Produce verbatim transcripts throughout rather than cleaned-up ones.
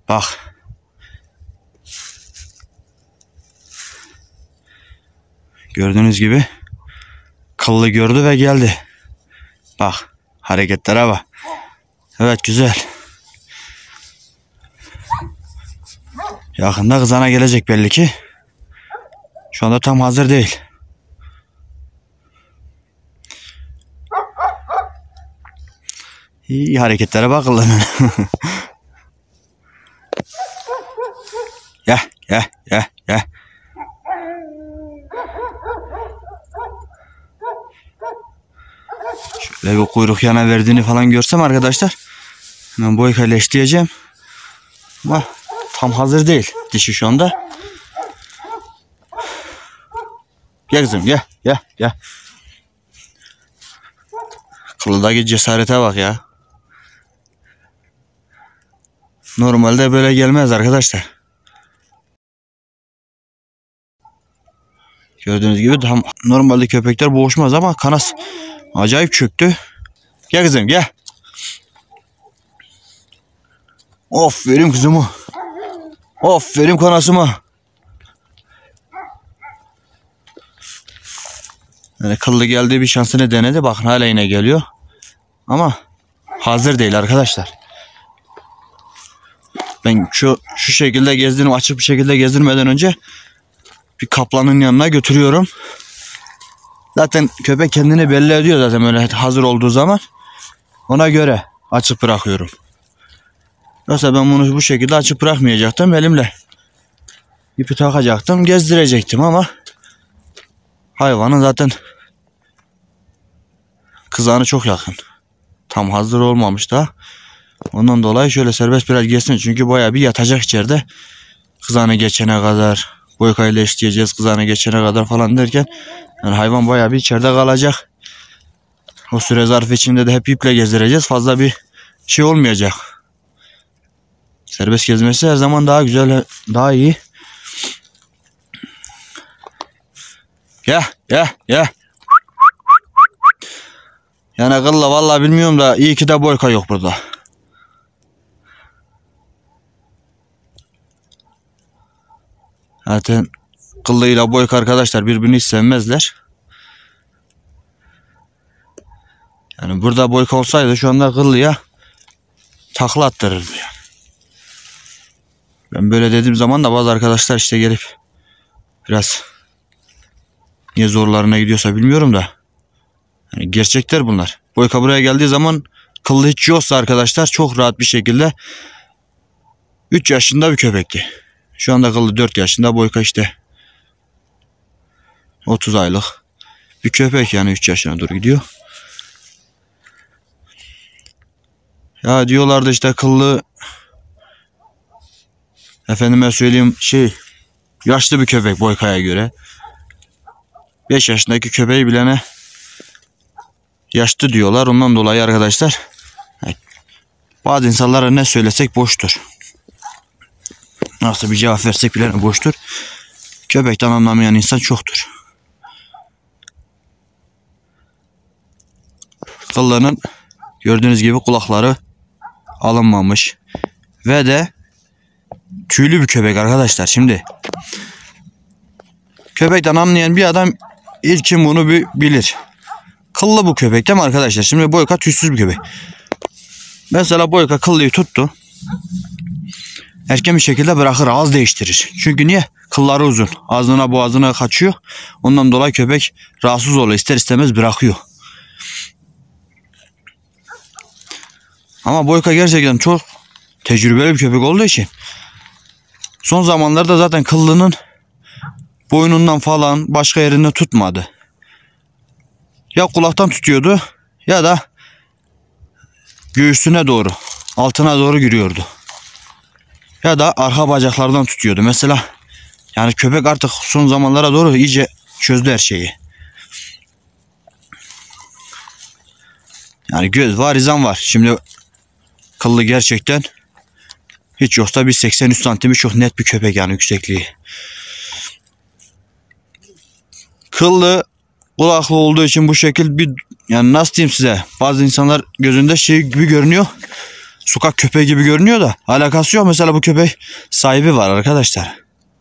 Bak. Gördüğünüz gibi kıllı gördü ve geldi. Bak hareketlere bak. Evet güzel. Yakında kızana gelecek belli ki. Şu anda tam hazır değil. İyi hareketlere bak kılının. Gel gel gel gel. Şöyle bir kuyruk yana verdiğini falan görsem arkadaşlar hemen boykayla eşleyeceğim. Ama tam hazır değil dişi şu anda. Gel kızım gel gel gel. Kılıdaki cesarete bak ya. Normalde böyle gelmez arkadaşlar. Gördüğünüz gibi tam normalde köpekler boğuşmaz ama kanas acayip çöktü. Gel kızım gel. Aferin kızıma. Aferin kanasıma. Yani kıllı geldiği bir şansını denedi. Bakın hala yine geliyor. Ama hazır değil arkadaşlar. Ben şu şu şekilde gezdirdim, açık bir şekilde gezdirmeden önce bir kaplanın yanına götürüyorum. Zaten köpek kendini belli ediyor zaten öyle hazır olduğu zaman. Ona göre açık bırakıyorum. Yoksa ben bunu bu şekilde açık bırakmayacaktım. Elimle ipi takacaktım, gezdirecektim ama hayvanın zaten kızağına çok yakın. Tam hazır olmamış da. Ondan dolayı şöyle serbest biraz geçsin. Çünkü bayağı bir yatacak içeride. Kızağına geçene kadar, boykayla eşleyeceğiz kızağına geçene kadar falan derken yani hayvan bayağı bir içeride kalacak. O süre zarfı içinde de hep iple gezdireceğiz. Fazla bir şey olmayacak. Serbest gezmesi her zaman daha güzel, daha iyi. Gel, gel, gel. Yani kılla vallahi bilmiyorum da iyi ki de boyka yok burada. Zaten kıllıyla boyka arkadaşlar birbirini hiç sevmezler. Yani burada boyka olsaydı şu anda kıllıya takla attırırdı yani. Ben böyle dediğim zaman da bazı arkadaşlar işte gelip biraz niye zorlarına gidiyorsa bilmiyorum da yani gerçekler bunlar. Boyka buraya geldiği zaman kıllı hiç yoksa arkadaşlar çok rahat bir şekilde üç yaşında bir köpekti. Şu anda kıllı dört yaşında, boyka işte otuz aylık bir köpek yani üç yaşına doğru gidiyor. Ya diyorlardı işte kıllı efendime söyleyeyim şey yaşlı bir köpek boykaya göre. beş yaşındaki köpeği bilene yaşlı diyorlar. Ondan dolayı arkadaşlar bazı insanlara ne söylesek boştur. Nasıl bir cevap versek bilene boştur. Köpekten anlamayan insan çoktur. Kıllarının gördüğünüz gibi kulakları alınmamış. Ve de tüylü bir köpek arkadaşlar. Şimdi köpekten anlayan bir adam ilkin bunu bir bilir. Kıllı bu köpek değil mi arkadaşlar? Şimdi boyka tüysüz bir köpek. Mesela boyka kıllıyı tuttu. Erken bir şekilde bırakır, ağız değiştirir. Çünkü niye? Kılları uzun. Ağzına boğazına kaçıyor. Ondan dolayı köpek rahatsız oluyor. İster istemez bırakıyor. Ama boyka gerçekten çok tecrübeli bir köpek olduğu için son zamanlarda zaten kıllının boynundan falan başka yerinde tutmadı. Ya kulaktan tutuyordu ya da göğsüne doğru, altına doğru giriyordu. Ya da arka bacaklardan tutuyordu. Mesela yani köpek artık son zamanlara doğru iyice çözdü her şeyi. Yani göz var, izan var. Şimdi kıllı gerçekten hiç yoksa bir seksen üç santimi çok net bir köpek yani yüksekliği. Kıllı kulaklı olduğu için bu şekil bir yani nasıl diyeyim size, bazı insanlar gözünde şey gibi görünüyor. sokak köpeği gibi görünüyor da alakası yok. Mesela bu köpek sahibi var arkadaşlar.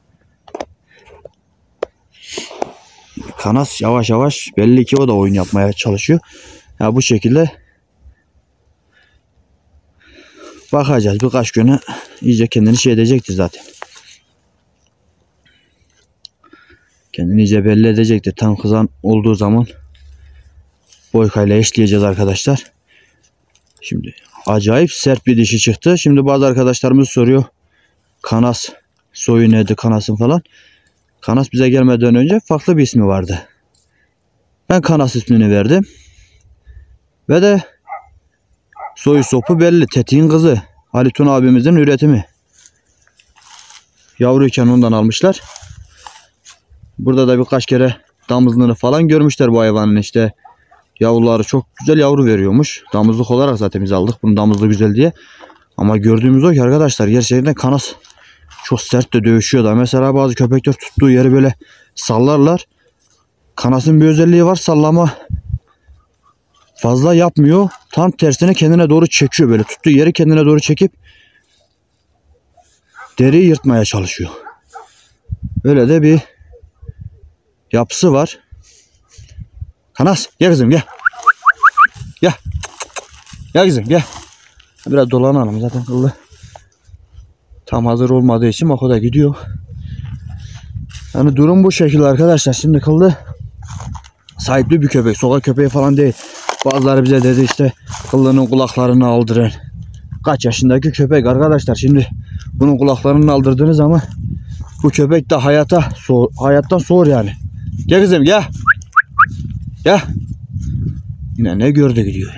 Kanas yavaş yavaş belli ki o da oyun yapmaya çalışıyor. Ya bu şekilde bakacağız. Birkaç güne iyice kendini şey edecektir zaten. Kendini iyice belli edecektir. Tam kızan olduğu zaman Boyka ile eşleyeceğiz arkadaşlar. Şimdi acayip sert bir dişi çıktı. Şimdi bazı arkadaşlarımız soruyor. Kanas soyu nedir, Kanas'ın falan. Kanas bize gelmeden önce farklı bir ismi vardı. Ben Kanas ismini verdim. Ve de soyu sopu belli. Tetiğin kızı. Ali Tuna abimizin üretimi. Yavruyken ondan almışlar. Burada da birkaç kere damızlığını falan görmüşler bu hayvanın işte. Yavruları çok güzel yavru veriyormuş. Damızlık olarak zaten biz aldık. Bunun damızlığı güzel diye. Ama gördüğümüz o ki arkadaşlar gerçekten Kanas çok sert de dövüşüyor da. Mesela bazı köpekler tuttuğu yeri böyle sallarlar. Kanas'ın bir özelliği var. Sallama fazla yapmıyor. Tam tersine kendine doğru çekiyor böyle. Tuttuğu yeri kendine doğru çekip deriyi yırtmaya çalışıyor. Öyle de bir yapısı var. Kanas gel kızım gel. Gel. Gel kızım gel. Biraz dolanalım zaten kıllı. Tam hazır olmadığı için bak o da gidiyor. Yani durum bu şekilde arkadaşlar. Şimdi kıllı sahipli bir köpek. Sokak köpeği falan değil. Bazıları bize dedi işte kıllının kulaklarını aldırın. Kaç yaşındaki köpek arkadaşlar. Şimdi bunun kulaklarını aldırdığınız zaman bu köpek de hayata soğur, hayattan soğur yani. Gel kızım gel. Gel. Yine ne gördü gidiyor.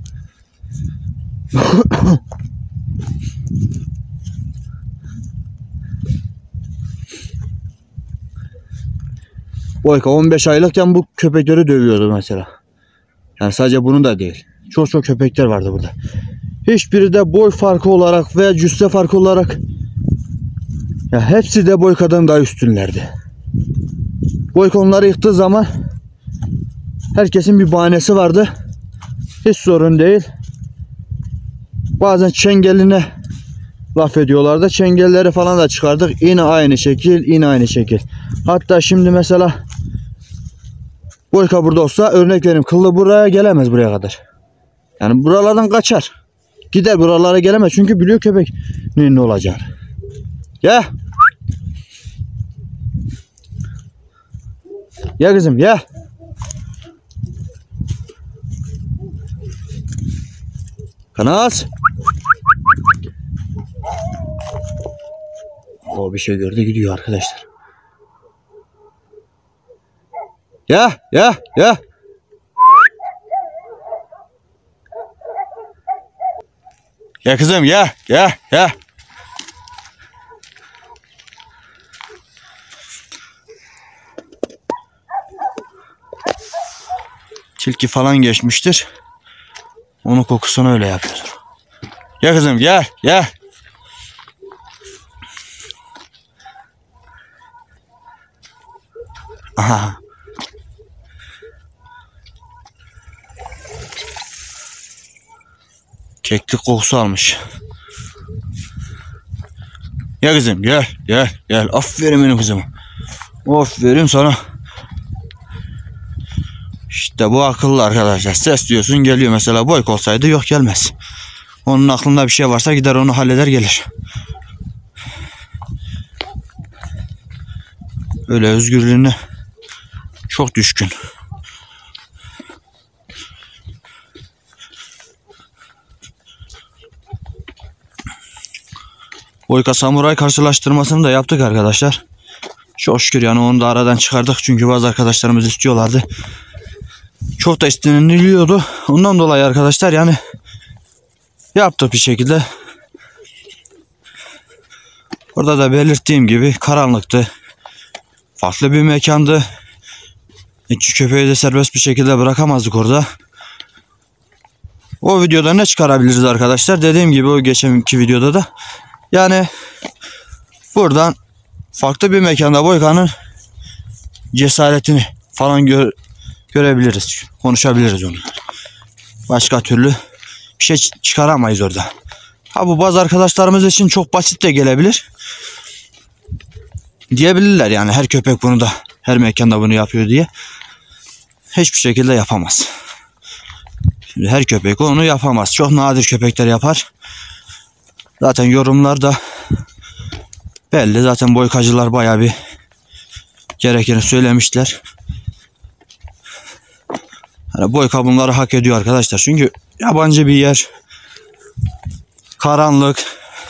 Boyka on beş aylıkken bu köpekleri dövüyordu mesela. Yani sadece bunun da değil. Çok çok köpekler vardı burada. Hiçbiri de boy farkı olarak veya cüsse farkı olarak ya hepsi de Boyka'dan daha üstünlerdi. Boyka onları yıktığı zaman herkesin bir bahanesi vardı. Hiç sorun değil. Bazen çengeline laf ediyorlardı. Çengelleri falan da çıkardık. Yine aynı şekil, yine aynı şekil. Hatta şimdi mesela Boyka burada olsa örnek vereyim. Kıllı buraya gelemez buraya kadar. Yani buralardan kaçar. Gider buralara gelemez. Çünkü biliyor köpek ne, ne olacağını. Gel. Gel kızım gel. Kanas. O bir şey gördü gidiyor arkadaşlar. Ya ya ya. Ya kızım ya ya ya. Tilki falan geçmiştir. Onun kokusunu öyle yapıyordur. Ya kızım gel gel. Aha. Keklik kokusu almış. Ya kızım gel gel gel. Aferin benim kızım. Aferin sana. İşte bu akıllı arkadaşlar. Ses diyorsun geliyor. Mesela Boyka olsaydı yok gelmez. Onun aklında bir şey varsa gider onu halleder gelir. Öyle özgürlüğüne çok düşkün. Boyka samuray karşılaştırmasını da yaptık arkadaşlar. Çok şükür yani onu da aradan çıkardık. Çünkü bazı arkadaşlarımız istiyorlardı. Çok da isteniliyordu. Ondan dolayı arkadaşlar yani yaptık bir şekilde. Orada da belirttiğim gibi karanlıktı. Farklı bir mekandı. İki köpeği de serbest bir şekilde bırakamazdık orada. O videoda ne çıkarabiliriz arkadaşlar? Dediğim gibi o geçenki videoda da. Yani buradan farklı bir mekanda Boyka'nın cesaretini falan gör, görebiliriz. Konuşabiliriz onu. Başka türlü bir şey çıkaramayız orada. Ha, bu bazı arkadaşlarımız için çok basit de gelebilir. Diyebilirler yani her köpek bunu da, her mekanda bunu yapıyor diye. Hiçbir şekilde yapamaz. Şimdi her köpek onu yapamaz. Çok nadir köpekler yapar. Zaten yorumlarda belli. Zaten boykacılar bayağı bir gerekeni söylemişler. Yani boyka bunları hak ediyor arkadaşlar. Çünkü yabancı bir yer, karanlık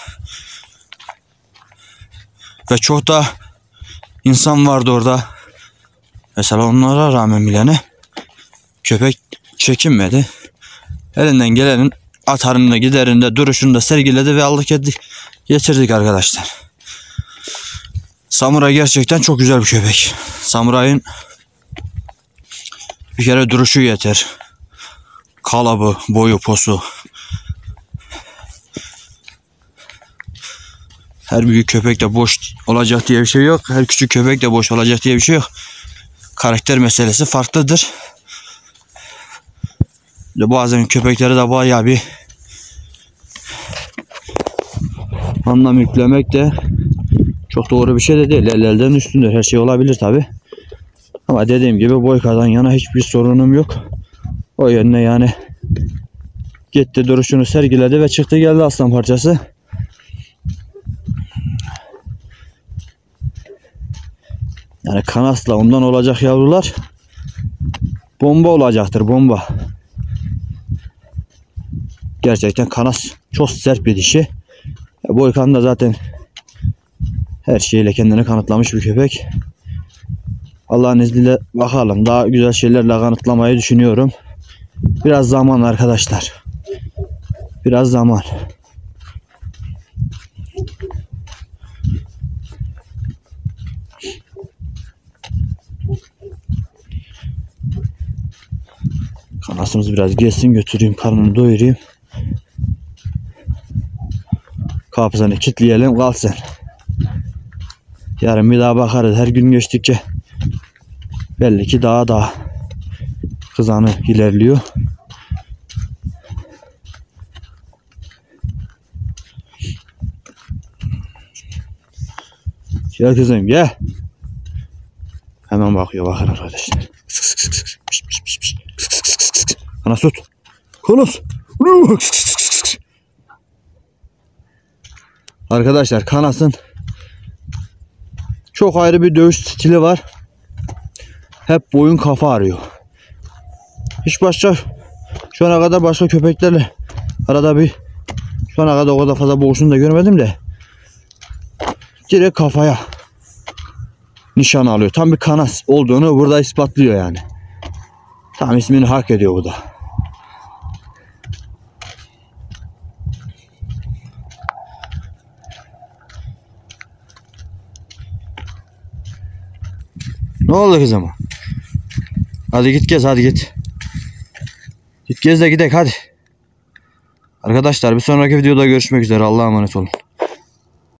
ve çok da insan vardı orada. Mesela onlara rağmen bilene köpek çekinmedi. Elinden gelenin atarını, giderinde, duruşunu da sergiledi ve aldık ettik, getirdik arkadaşlar. Samuray gerçekten çok güzel bir köpek. Samuray'ın bir kere duruşu yeter. Kalıbı, boyu, posu. Her büyük köpek de boş olacak diye bir şey yok. Her küçük köpek de boş olacak diye bir şey yok. Karakter meselesi farklıdır. Bazen köpekleri de bayağı bir anlam yüklemek de çok doğru bir şey de değil. El elden üstündür. Her şey olabilir tabi. Ama dediğim gibi boykadan yana hiçbir sorunum yok. O yönde yani gitti, duruşunu sergiledi ve çıktı geldi aslan parçası. Yani kanasla ondan olacak yavrular bomba olacaktır, bomba. Gerçekten kanas çok sert bir dişi. Boykan da zaten her şeyle kendini kanıtlamış bir köpek. Allah'ın izniyle bakalım, daha güzel şeylerle kanıtlamayı düşünüyorum. Biraz zaman arkadaşlar. Biraz zaman. Kanasımız biraz geçsin, götüreyim, karnını doyurayım. Kapısını kilitleyelim, kalsın. Yarın bir daha bakarız. Her gün geçtikçe belli ki daha daha kızanı ilerliyor. Gel kızım, gel. Hemen bakıyor, bakar arkadaşlar. Kanas tut. Kanas. Arkadaşlar kanasın çok ayrı bir dövüş stili var. Hep boyun kafa arıyor. Hiç başka şu ana kadar başka köpeklerle arada bir şu ana kadar o kadar fazla boğuşunu da görmedim de direkt kafaya nişan alıyor. Tam bir kanas olduğunu burada ispatlıyor yani. Tam ismini hak ediyor bu da. Ne oldu kızım? Hadi git gez, hadi git. Git gez de gidelim hadi. Arkadaşlar bir sonraki videoda görüşmek üzere. Allah'a emanet olun.